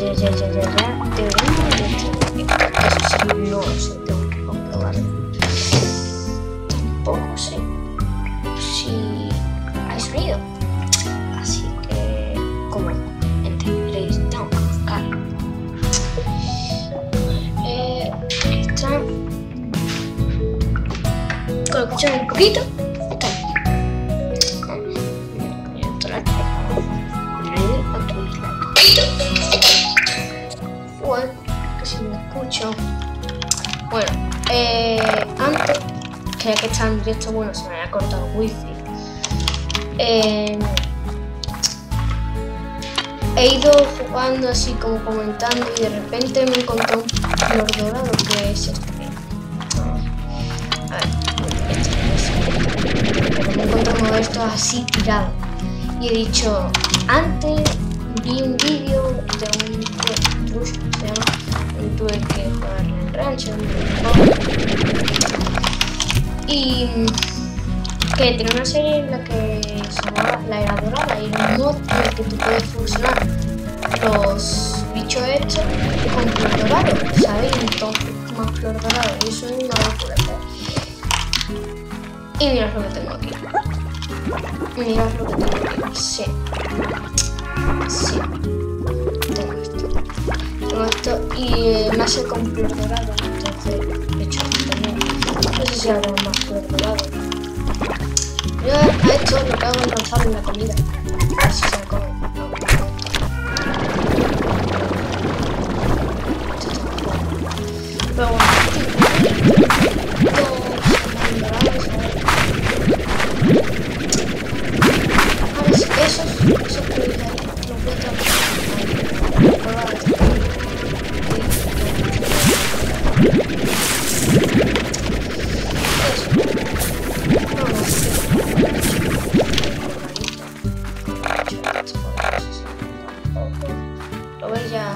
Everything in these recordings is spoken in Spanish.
Eso sí, no lo sé, tengo que comprobarlo. Tampoco sé si hay sonido. Así que, como entenderéis, tengo que buscar. Extra. Con escuchar un poquito. Si me escucho. Bueno, antes creía que estaba en directo, bueno, se me había cortado el wifi. He ido jugando así como comentando y de repente me encontré un flor dorado que es este. A ver, me encontré uno de estos así tirado y he dicho, antes vi un vídeo de un trush, se llama, tuve que jugar en rancho y que tiene una serie en la que se llamaba La Era Dorada y era un mod en el que tú puedes fusionar los bichos estos con flor dorado, ¿sabes? Entonces más flor dorado y eso es una locura. Y mirad lo que tengo aquí. Mirad lo que tengo aquí. Sí. Tengo esto y me hace con flor dorado, entonces he hecho esto también. No sé si habrá más flor dorado. Yo a esto lo que hago es lanzarlo en la comida. A ver si se la come. Pero bueno, esos que los voy a probar. Lo voy ya.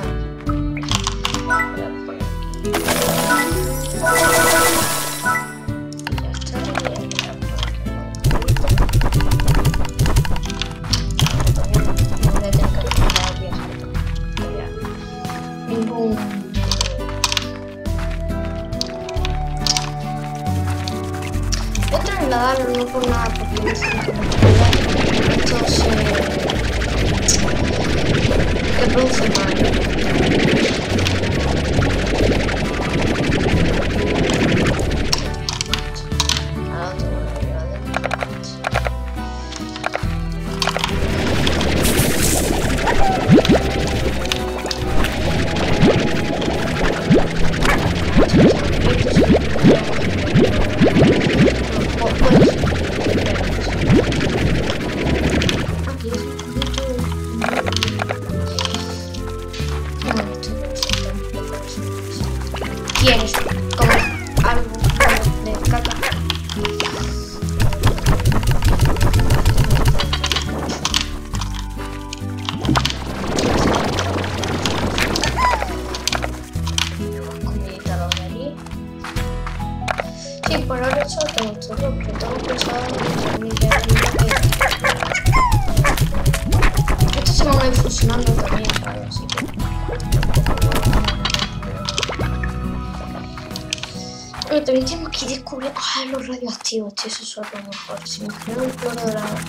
Otra enladar no por nada porque es esto se reproduce mal. ¿Quieres comer algo de caca? Comidita de allí. Sí, por ahora solo tengo esto, pero tengo pensado en esto se van a ir fusionando también, ¿sabes? Así que... Bueno, también tenemos que descubrir los radioactivos, tío, eso es lo mejor. Si me genera un flor dorado.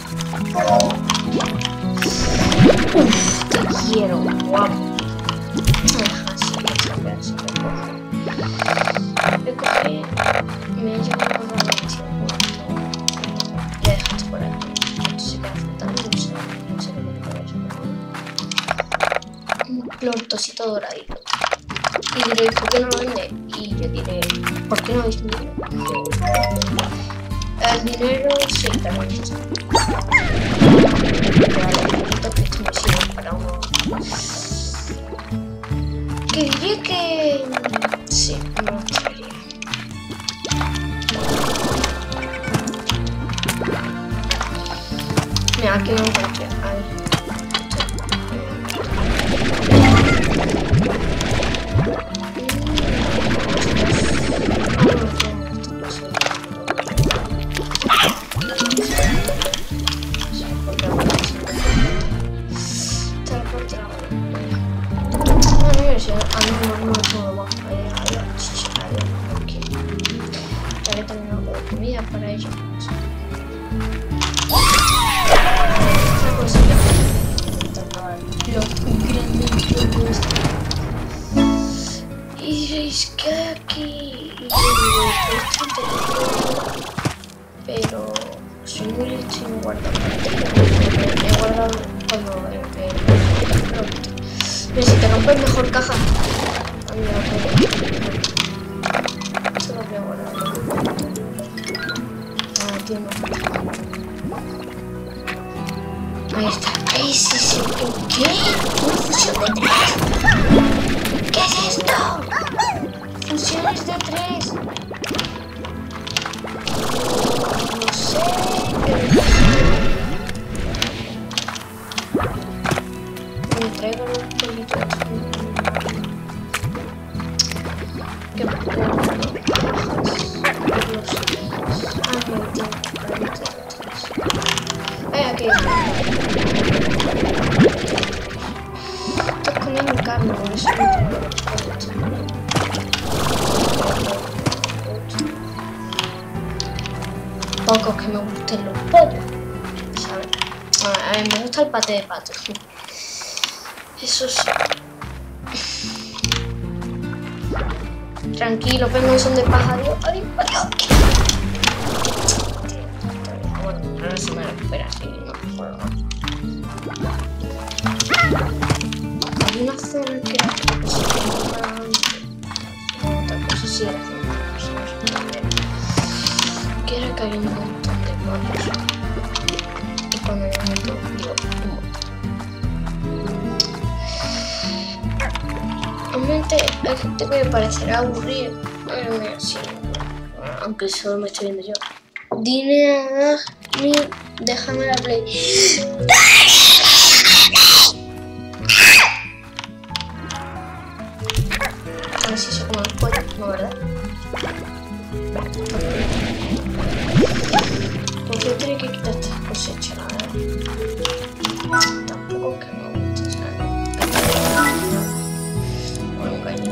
Uff, te quiero, guapo. Así que recoge. Me he llevado un radioactivo. Le dejaste por aquí. Esto se queda flotando, no sé cómo por eso. Un flortosito doradito. Y diréis, ¿por qué no lo vende? Y yo diré, ¿por qué no veis dinero? El dinero sí, pero no está. Que esto me sirve para uno. Que diría que sí, no lo traería. Mira, aquí no encontré. A ver. diréis que hay aquí? Y yo digo, pero soy muy listo y me guardo he guardado cuando pero si te rompes mejor caja. Esto lo voy a guardar. Ah, tío, no. Ahí está. Ahí sí, sí. ¿Qué? ¿Una fusión de 3? ¿Qué es esto? Fusiones de 3. No sé. Me traigo los pollitos. ¿Qué puedo? Aquí. Estoy comiendo carne, por eso no tengo poco que me gusten los pollos, ¿sabes? A mí me gusta el paté de pato. Eso sí. Tranquilo, vengo, son de pajarillo. ¡Adiós! Bueno, ahora se me recupera así, no puedo más. Hay una zona que era otra cosa sí era que era que había un montón de monos. Y cuando hay un montón, digo, un montón. Realmente hay gente que me parecerá aburrido, pero mira, sí, aunque solo me estoy viendo yo. Dile a mí, déjame la play. A ver si se come el pollo, no, ¿verdad? Pues yo tengo que quitar estas cosechas, la verdad. Tampoco que me guste, ¿sabes? Bueno, cariño.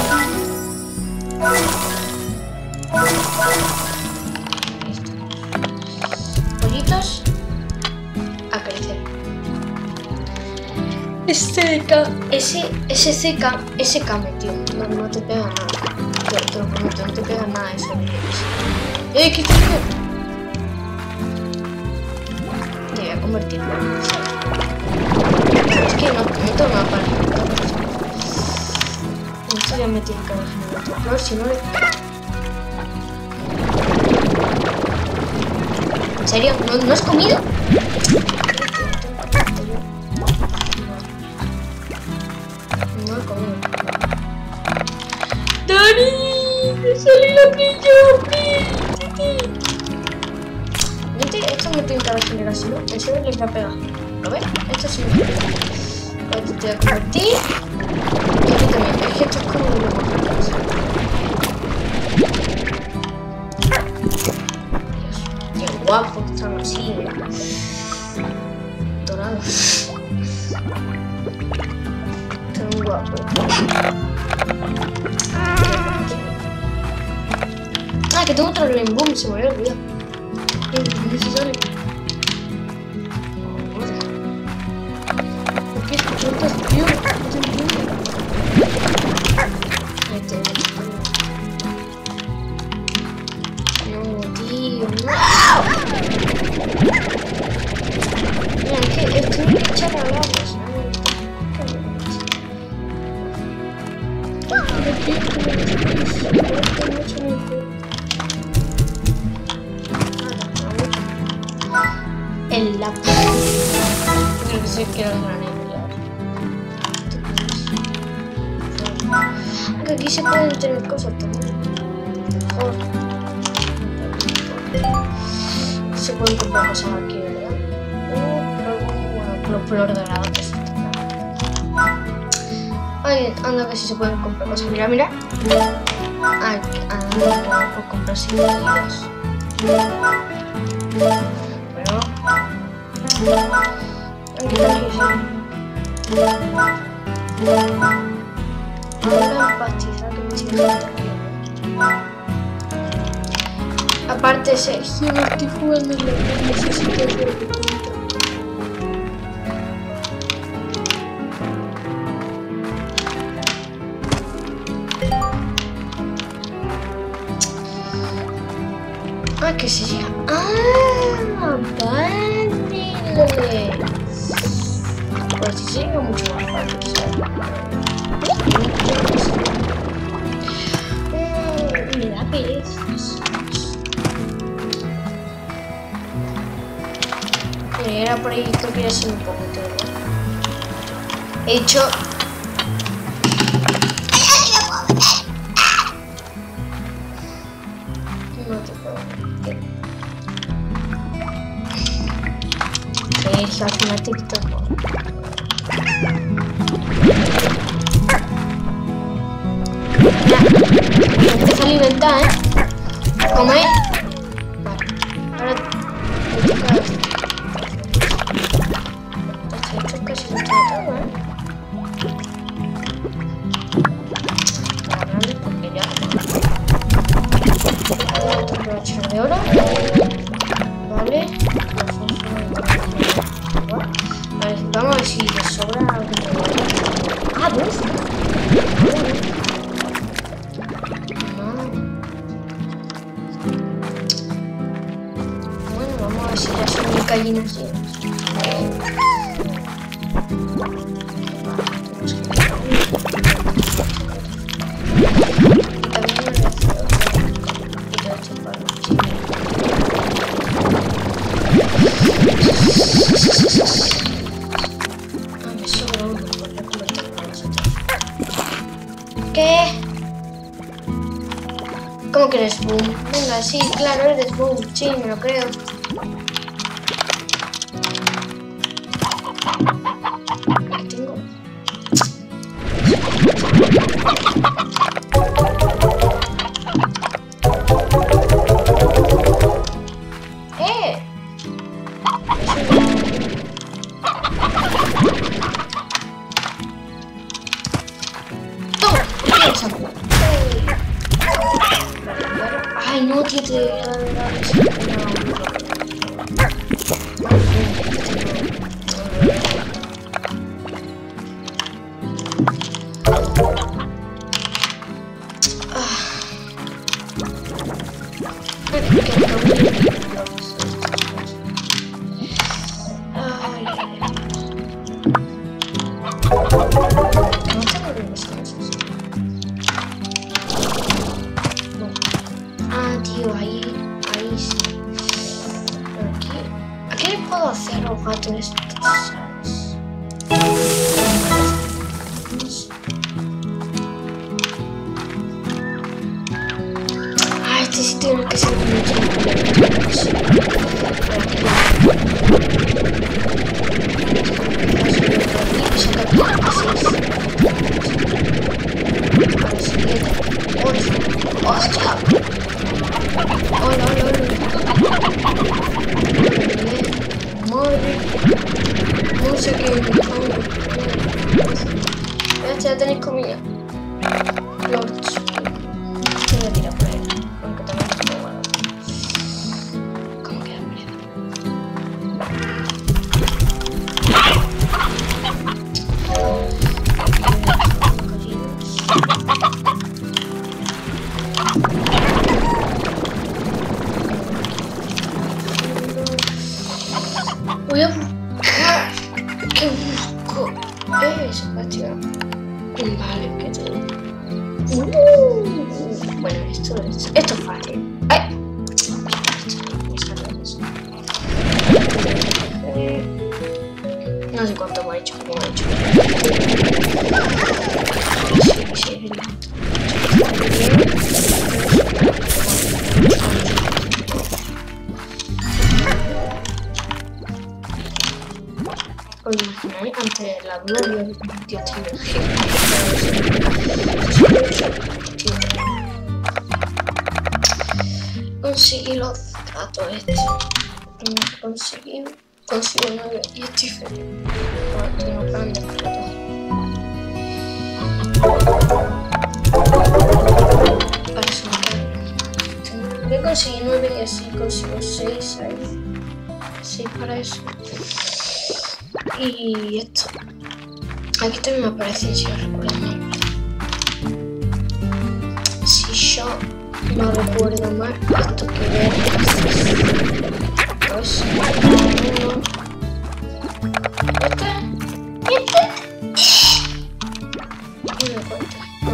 Pollitos a crecer. Ese came, tío. No te pega nada. Te lo prometo, no te pega nada ese. ¡Ey, qué tío! Te voy a convertir, ¿sabes? Es que no tengo nada para. Esto ya me tiene que haber generado. Pero si no le. ¿En serio? ¿No has comido? No he comido. ¡Dani! ¡Me salió la brilla! Esto me tiene que haber generado así, ¿no? En serio les va a pegar. ¿Lo ves? Esto sí me pega. Ahora te voy a convertir. Y aquí también. Es que esto es como de lo guapo, están así, dorados. Están guapos. Ah, que tengo otro Rainbow, se me había olvidado. Es necesario. ¿Por qué escuchas, tío? No te entiendo. No, tío, no. Mira, es que estoy muy echada a la pues, el lápiz. Creo que sí que era el granero. Aunque aquí se pueden tener cosas también. Mejor. Se pueden comprar cosas aquí, ¿verdad? Los flores dorados. Ay, anda que sí se pueden comprar cosas. Mira, mira. Ay, anda, por comprar seguidos. Pero. Aquí ahora pastizar que me siento aquí. Aparte, Sergio, no estoy jugando en la que necesito hacer el punto. ¿Qué se llama? ¡Ah! ¡Vale! Pues sí sería mucho más fácil, ¿sabes? Mira, perezas. Era por ahí, creo que ya sido un poquito, ¿no? He hecho... No te puedo meter. Hija, una TikTok. Ya, empieza a alimentar, ¿eh? Come. Vale. Ahora me toca esto. Esto casi lo tengo todo, ¿eh? Para darle porque ya. Voy a echar de oro. Vale. Vale, vamos a ver si le sobra algo. Ah, ¿ves? Bueno, vamos a ver si ya son mis gallinas llenas. ¿Qué? ¿Cómo que eres Boom? Venga, sí, claro, eres Boom. Sí, me lo creo. ¿Qué tengo? Ay, no, tío, te voy a dar puedo hacer los gatos estos, ¿sabes? Ah, este sí tiene que ser muy chico. ¡Hostia! ¡Hola, hola, hola! Madre, no sé qué ya tenéis comida. Lords. Voy a tirar por ahí, aunque también estoy guardado. ¿Cómo queda mierda? Voy a buscar. ¿Qué busco? Sebastián. Vale, ¿qué tengo? Bueno, esto es fácil. ¡Ay! No sé cuánto me ha hecho, como he hecho. Sí, os imagináis, ante la duda, Dios te energía. Conseguí los gatos estos. Consigo 9 y estoy feliz. Tengo plan de explotar. Para eso voy a conseguir 9 y así consigo 6 ahí. 6 para eso. Y esto. Aquí también me aparece, si os recuerdo. Si yo No recuerdo más esto que ver. Pues uno. Y me cuenta.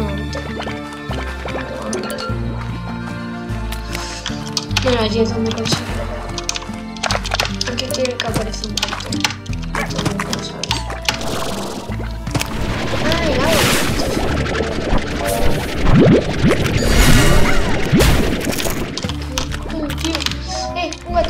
Bueno, allí es donde consigo. Aquí tiene que aparecer un punto. Esto no lo sabe. Ay, agua. Un gato.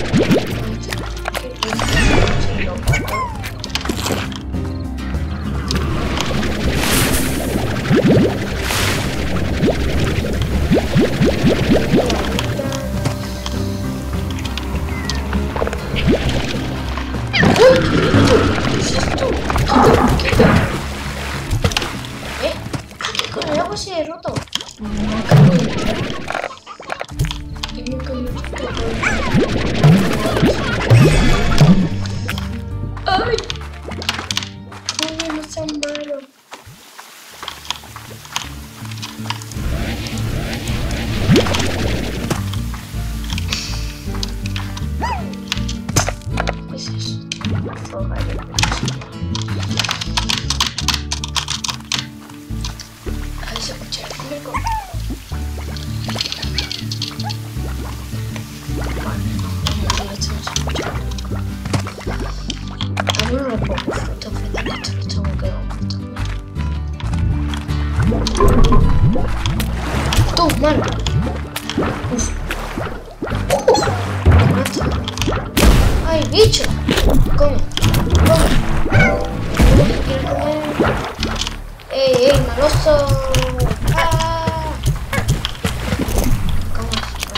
¿Qué con el agua se ha roto? ¡Ay! ¡Ay, no es tan malo! ¿Qué es eso? A ver si escucha el conejo. No lo puedo fruto frente a esto, lo tengo que dar tú, mano. Uf. Me mata. Ay, bicho. Come. Quiero comer. Ey, maloso. Ah. Come.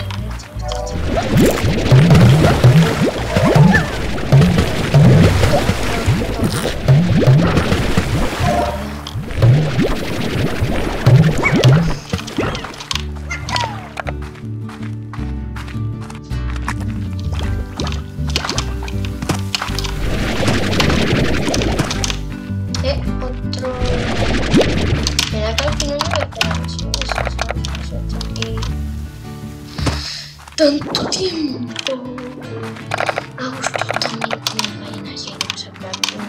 Otro. Me da que al final no voy a esperar eso está aquí. Tanto tiempo. A gusto también con gallinas llenas, en plan de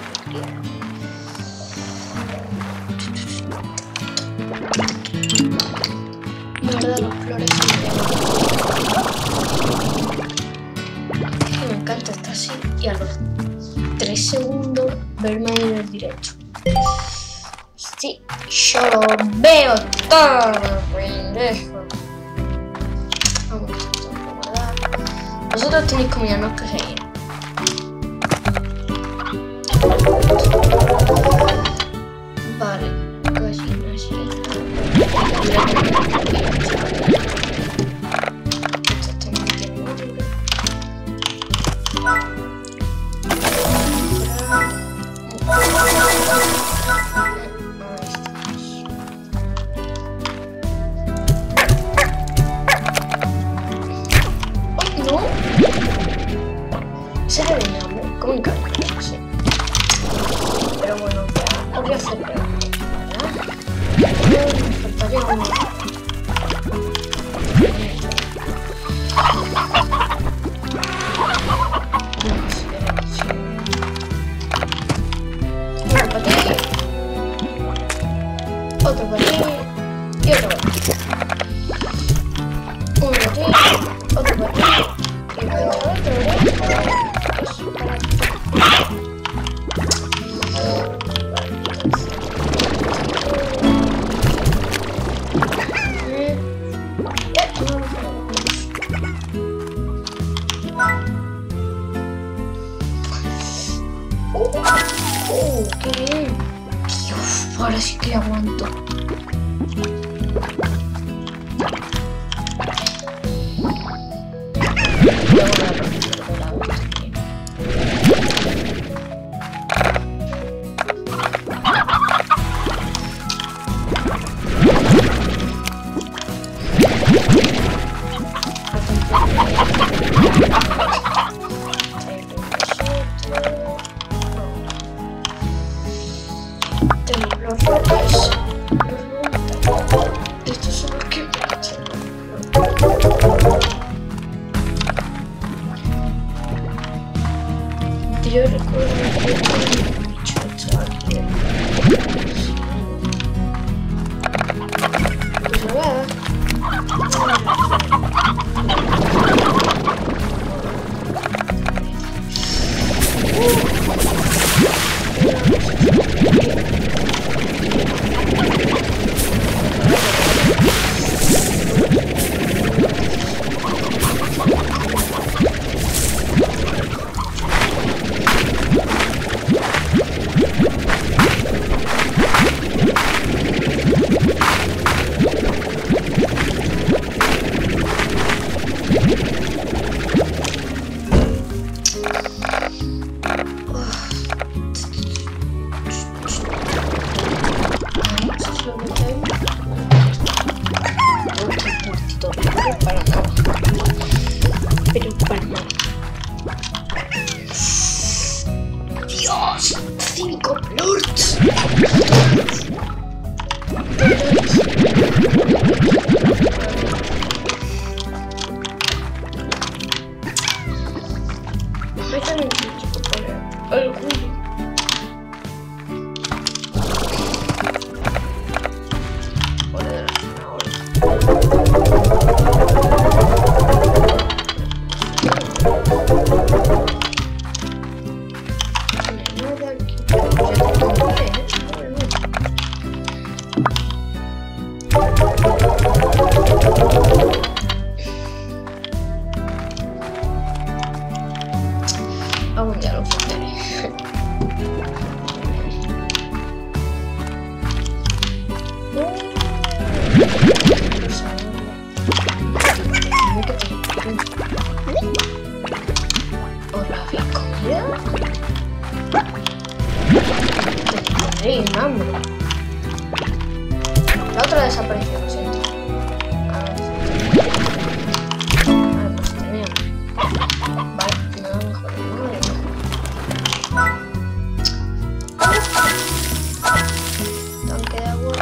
un verdad, las flores son de... me encanta estar así y a los 3 segundos verme ahí en el directo. Sí, yo lo veo todo, pendejo. Vamos a guardar. Vosotros tenéis comida, no os quejéis. Vale, gallinas llenas. Esto también tiene hambre. No. Se le ve hambre, como en calculo, sí. Pero bueno, ya os voy a hacer preguntas, ¿verdad? Me faltaría uno. Otro para ti y otro para ti. Uno para ti, otro para ti y para otro, eso para ti. ¡Qué bien! Dios, ahora sí que aguanto. Los rotos, estos son los que me echan. yo recuerdo que un bicho hecho aquí. Pues lo voy a dar. ¡Dios! ¡5 plurts! Métame un chico por el culo. Hora de la aún ya lo fundaré. ¿Os la habéis comido? Tenéis un hambre. La otra desapareció, lo siento. Vale, pues tenemos. Vale, nada mejor. Tanque de agua.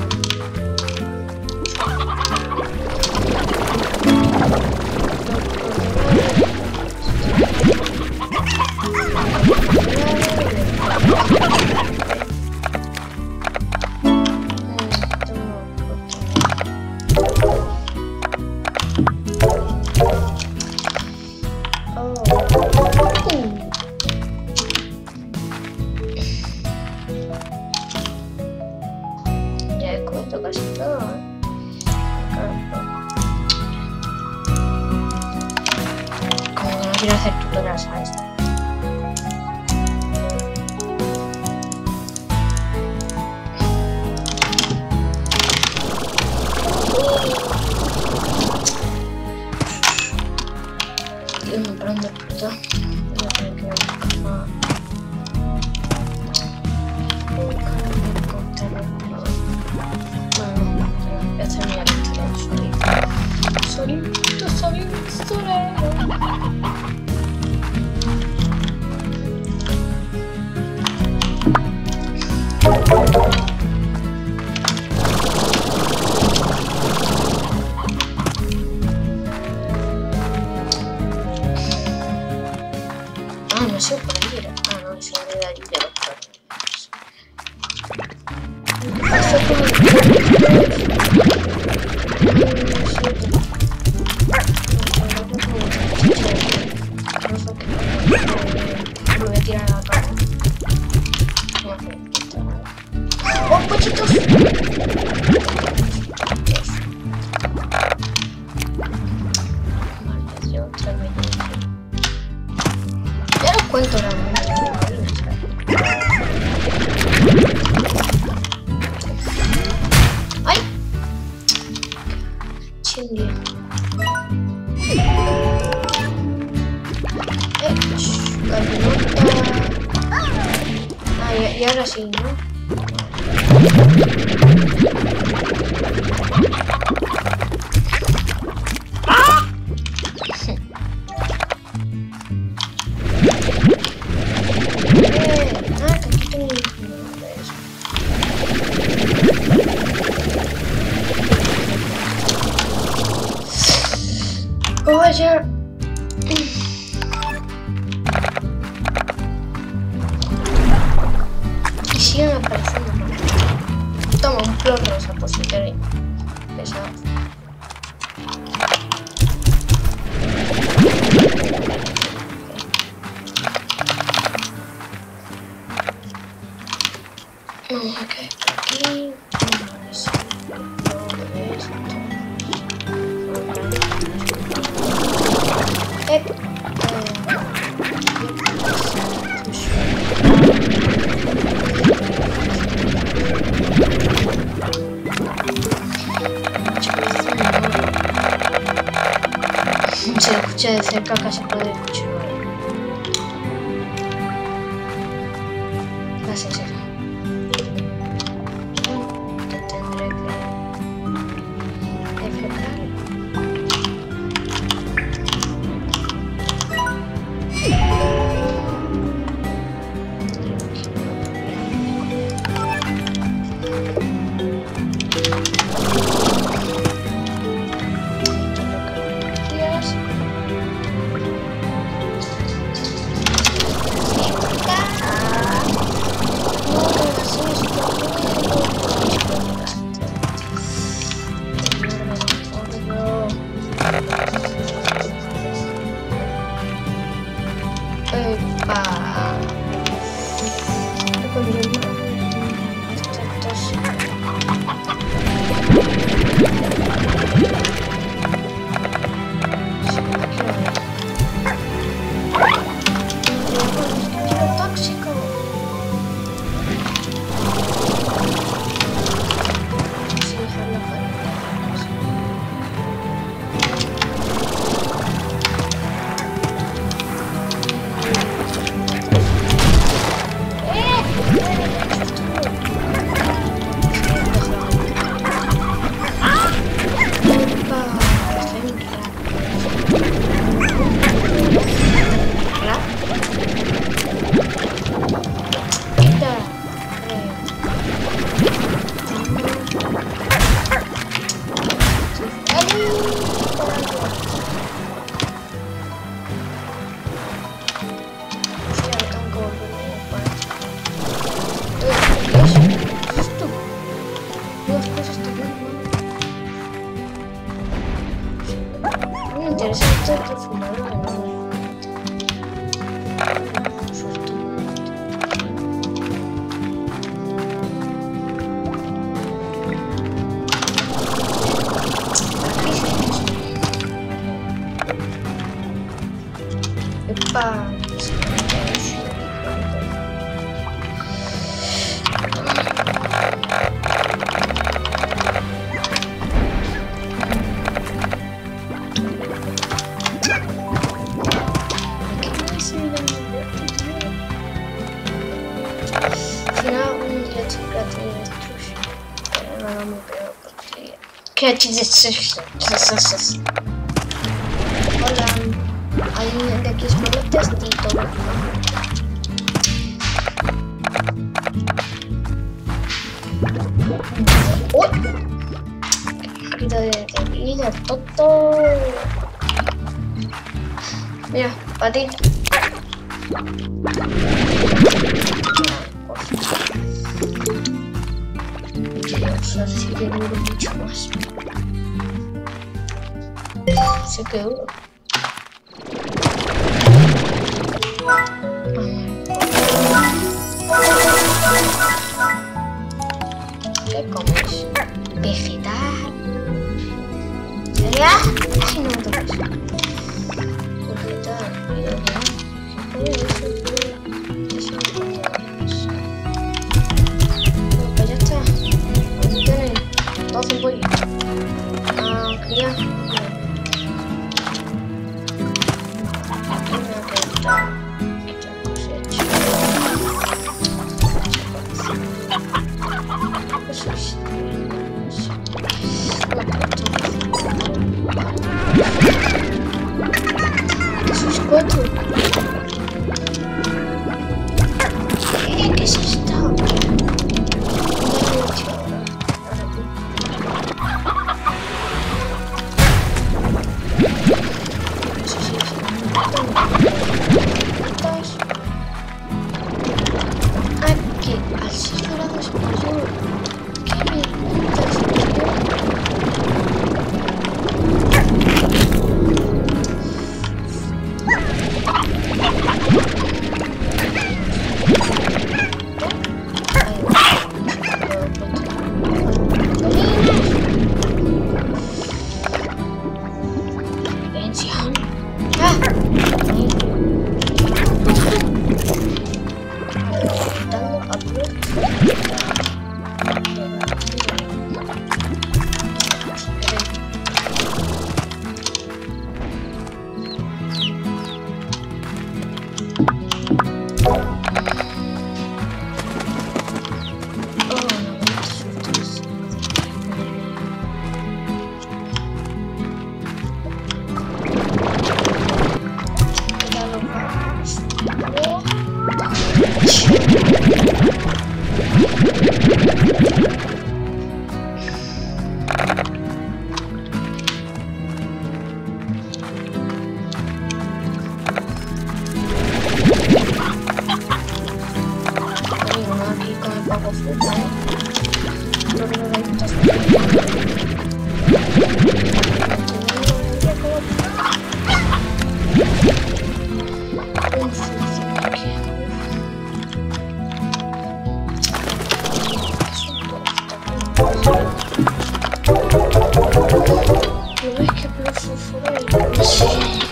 Ya he comido casi todo, como que no quiero hacer tutoriales a esto. Dios, me paran de explotar. Voy a tener que buscar más. Voy a hacer mi aventura en solito. Solero. Ah, no sé por ahí era. Ah, no, eso era de allí de los carros. Pasó por me voy a tirar a la cara. No hace. ¡Oh, pochitos! Vale, yo otra vez. Ya los cuento realmente. ¡Ay! Chingue. Ah, y ahora sí, ¿no? ¡Ah! Que aquí tengo un de eso. Oh, ya. pues meter pesado. Vamos a caer por aquí. Se escucha de cerca, casi puede escuchar. Gracias, eso. Te tendré que enfocar. Interesante que fumador de nuevo. Epa, hola, alguien de aquí es por el testito. ¡Uy! Un poquito de vida, toto. Mira, para ti. Dios, así que duro mucho más. Se quedó. ¿Qué comes? Vegetal. ¿Sería? Ay, no me toques. Vegetal. Eso. Pues ya está. Ahí tienen. 12 pollos. Cría. Cuatro. ¿Qué es esto? Aquí, al 6 grados mayor. ¿Qué me preguntas? fruta, ¿eh? No creo que hay frutas. Un fruto aquí. ¿Lo ves que por fósforo y sí?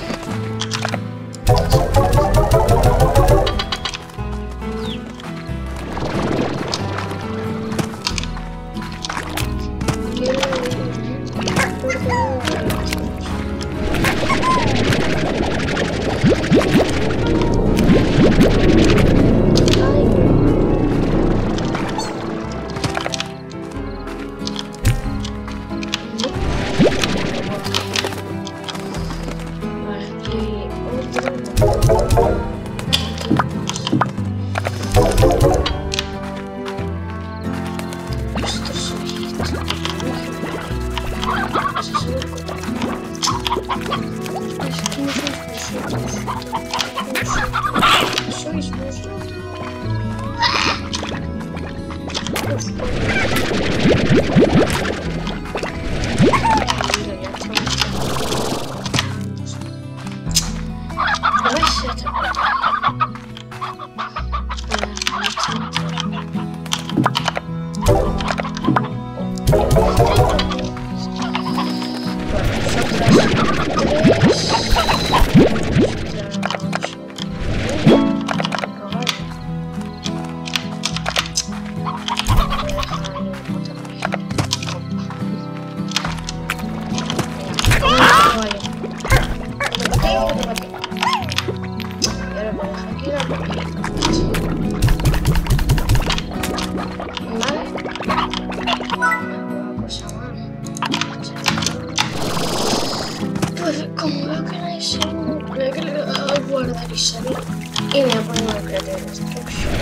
Como veo que no hay salud, creo que le voy a guardar y salir. Y me voy a poner una creativa de destrucción.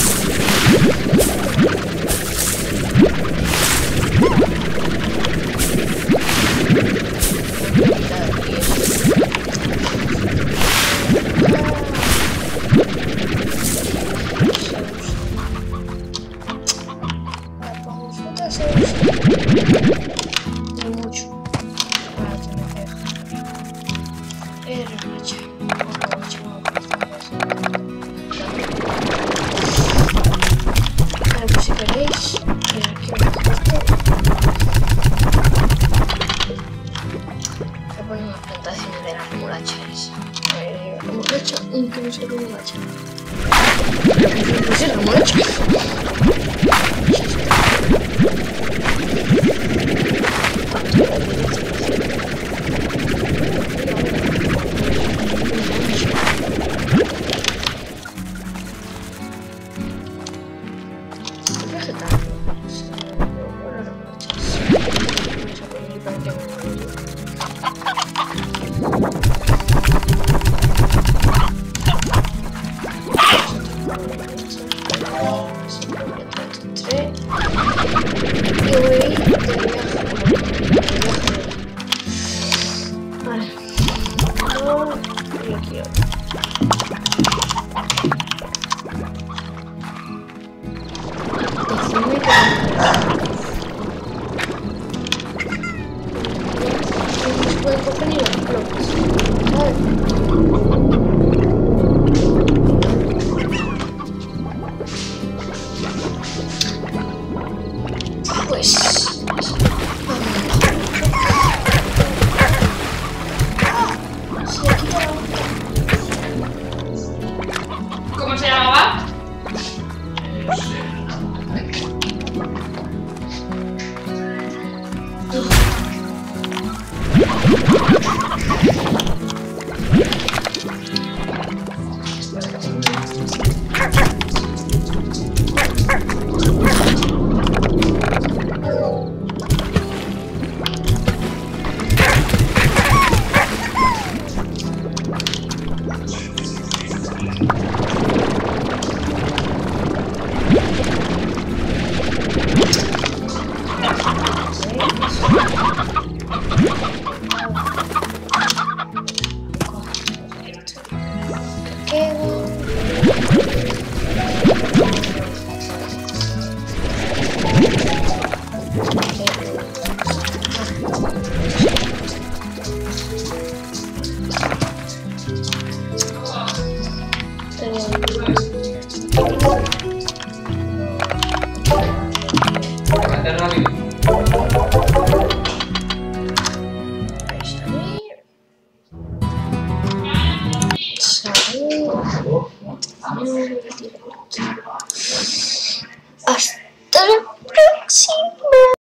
Aunque no sé cómo va a echar. No sé cómo lo he hecho. Pues Hasta la próxima.